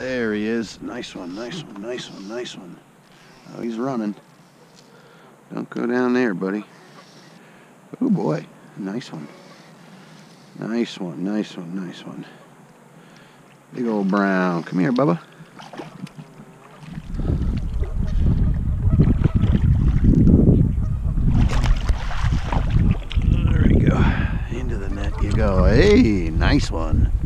There he is. Nice one, nice one, nice one, nice one. Oh, he's running. Don't go down there, buddy. Oh boy, nice one. Nice one, nice one, nice one. Big old brown. Come here, Bubba. There we go. Into the net you go. Hey, nice one.